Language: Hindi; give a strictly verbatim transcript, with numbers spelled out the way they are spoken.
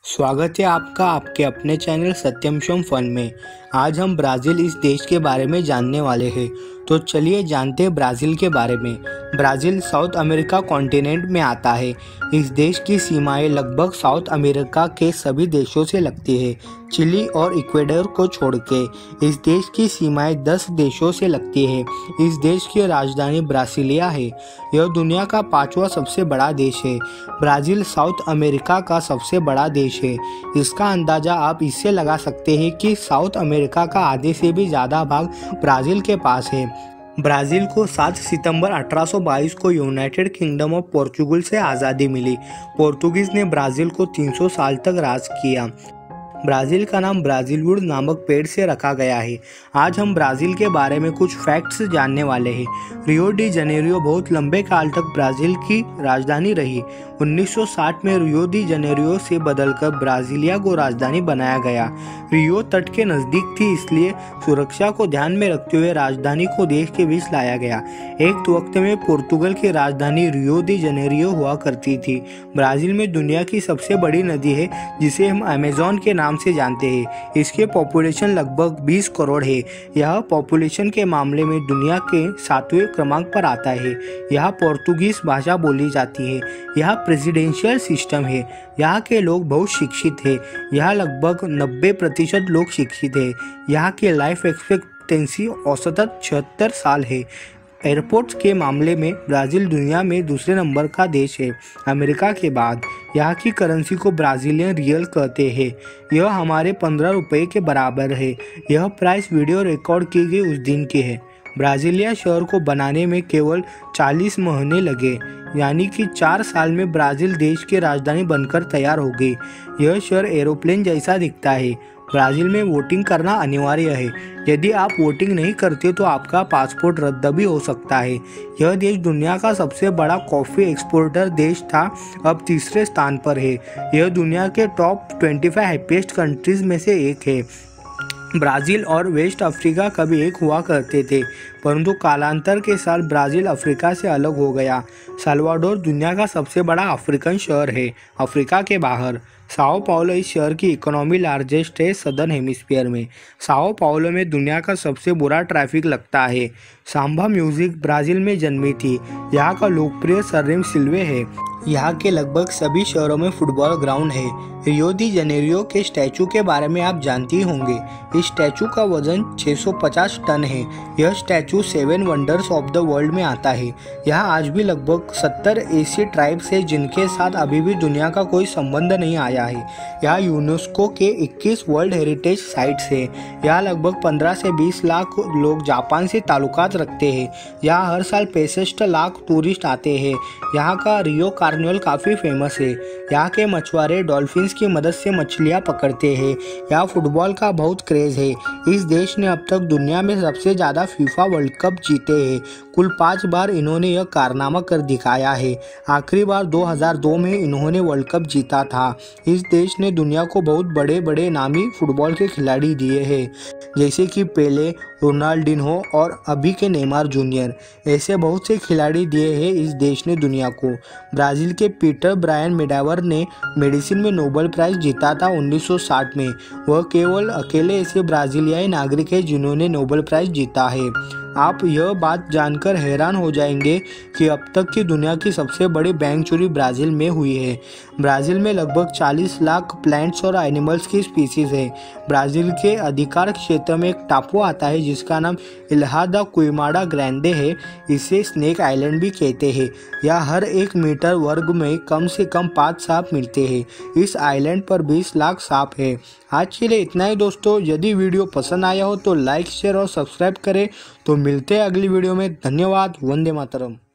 स्वागत है आपका आपके अपने चैनल सत्यम शिवम फन में। आज हम ब्राज़ील इस देश के बारे में जानने वाले हैं। तो चलिए जानते हैं ब्राज़ील के बारे में। ब्राज़ील साउथ अमेरिका कॉन्टिनेंट में आता है। इस देश की सीमाएं लगभग साउथ अमेरिका के सभी देशों से लगती है, चिली और इक्वेडर को छोड़ के। इस देश की सीमाएं दस देशों से लगती है। इस देश की राजधानी ब्रासिलिया है। यह दुनिया का पांचवा सबसे बड़ा देश है। ब्राज़ील साउथ अमेरिका का सबसे बड़ा देश है। इसका अंदाजा आप इससे लगा सकते हैं कि साउथ अमेरिका का आधे से भी ज़्यादा भाग ब्राज़ील के पास है। ब्राज़ील को सात सितंबर अठारह सौ बाईस को यूनाइटेड किंगडम ऑफ पोर्चुगल से आज़ादी मिली। पोर्तुगीज ने ब्राज़ील को तीन सौ साल तक राज किया। ब्राज़ील का नाम ब्राज़ीलवुड नामक पेड़ से रखा गया है। आज हम ब्राज़ील के बारे में कुछ फैक्ट्स जानने वाले हैं। रियो डी जनेरियो बहुत लंबे काल तक ब्राज़ील की राजधानी रही। उन्नीस सौ साठ में रियो डी जनेरियो से बदलकर ब्राज़ीलिया को राजधानी बनाया गया। रियो तट के नज़दीक थी, इसलिए सुरक्षा को ध्यान में रखते हुए राजधानी को देश के बीच लाया गया। एक वक्त में पोर्तुगल की राजधानी रियो डी जनेरियो हुआ करती थी। ब्राज़ील में दुनिया की सबसे बड़ी नदी है, जिसे हम अमेज़न के नाम से जानते हैं। इसके पॉपुलेशन लगभग बीस करोड़ है। यह पॉपुलेशन के मामले में दुनिया के सातवें क्रमांक पर आता है। यहाँ पोर्तुगीज भाषा बोली जाती है। यहाँ प्रेसिडेंशियल सिस्टम है। यहाँ के लोग बहुत शिक्षित हैं। यहाँ लगभग नब्बे प्रतिशत लोग शिक्षित हैं। यहाँ की लाइफ एक्सपेक्टेंसी औसतन छिहत्तर साल है। एयरपोर्ट्स के मामले में ब्राज़ील दुनिया में दूसरे नंबर का देश है, अमेरिका के बाद। यहाँ की करेंसी को ब्राज़ीलियन रियल कहते हैं। यह हमारे पंद्रह रुपये के बराबर है। यह प्राइस वीडियो रिकॉर्ड की गई उस दिन की है। ब्राज़ीलिया शहर को बनाने में केवल चालीस महीने लगे, यानी कि चार साल में ब्राज़ील देश की राजधानी बनकर तैयार हो गई। यह शहर एरोप्लेन जैसा दिखता है। ब्राज़ील में वोटिंग करना अनिवार्य है। यदि आप वोटिंग नहीं करते तो आपका पासपोर्ट रद्द भी हो सकता है। यह देश दुनिया का सबसे बड़ा कॉफ़ी एक्सपोर्टर देश था, अब तीसरे स्थान पर है। यह दुनिया के टॉप पच्चीस हैप्पीएस्ट कंट्रीज में से एक है। ब्राज़ील और वेस्ट अफ्रीका कभी एक हुआ करते थे, परंतु कालांतर के साथ ब्राज़ील अफ्रीका से अलग हो गया। साल्वाडोर दुनिया का सबसे बड़ा अफ्रीकन शहर है, अफ्रीका के बाहर। साओ पाउलो इस शहर की इकोनॉमी लार्जेस्ट है सदर्न हेमिस्फीयर में। साओ पाउलो में दुनिया का सबसे बुरा ट्रैफिक लगता है। सांबा म्यूजिक ब्राज़ील में जन्मी थी। यहाँ का लोकप्रिय सरनेम सिल्वे है। यहाँ के लगभग सभी शहरों में फुटबॉल ग्राउंड है। रियो डी जनेरियो के स्टैचू के बारे में आप जानते ही होंगे। इस स्टैचू का वजन छह सौ पचास टन है। यह statue seven wonders of the world में आता है। यहाँ आज भी लगभग सत्तर ऐसी ट्राइब्स है जिनके साथ अभी भी दुनिया का कोई संबंध नहीं आया है। यहाँ यूनेस्को के इक्कीस वर्ल्ड हेरिटेज साइट्स है। यहाँ लगभग पंद्रह से बीस लाख लोग जापान से ताल्लुकात रखते हैं। यहाँ हर साल पैंसठ लाख टूरिस्ट आते हैं। यहाँ का रियो कार्निवल काफ़ी फेमस है। यहाँ के मछुआरे डॉल्फिन्स की मदद से मछलियाँ पकड़ते हैं। यहाँ फुटबॉल का बहुत क्रेज है। इस देश ने अब तक दुनिया में सबसे ज़्यादा फीफा वर्ल्ड कप जीते हैं। कुल पाँच बार इन्होंने यह कारनामा कर दिखाया है। आखिरी बार दो हज़ार दो में इन्होंने वर्ल्ड कप जीता था। इस देश ने दुनिया को बहुत बड़े बड़े नामी फुटबॉल के खिलाड़ी दिए हैं, जैसे कि पेले, रोनाल्डिन्हो और अभी के नेमार जूनियर। ऐसे बहुत से खिलाड़ी दिए हैं इस देश ने दुनिया को। ब्राज़ील के पीटर ब्रायन मेडावर ने मेडिसिन में नोबेल प्राइज़ जीता था उन्नीस सौ साठ में। वह केवल अकेले ऐसे ब्राज़ीलियाई नागरिक है जिन्होंने नोबेल प्राइज़ जीता है। आप यह बात जानकर हैरान हो जाएंगे कि अब तक की दुनिया की सबसे बड़ी बैंक चोरी ब्राज़ील में हुई है। ब्राज़ील में लगभग चालीस लाख प्लांट्स और एनिमल्स की स्पीसीज है। ब्राज़ील के अधिकार क्षेत्र में एक टापू आता है जिसका नाम इल्हा दा क्विमाडा ग्रैंडे है। इसे स्नेक आइलैंड भी कहते हैं। यहाँ हर एक मीटर वर्ग में कम से कम पाँच सांप मिलते हैं। इस आइलैंड पर बीस लाख सांप है। आज के लिए इतना ही दोस्तों। यदि वीडियो पसंद आया हो तो लाइक, शेयर और सब्सक्राइब करें। तो मिलते हैं अगली वीडियो में। धन्यवाद। वंदे मातरम।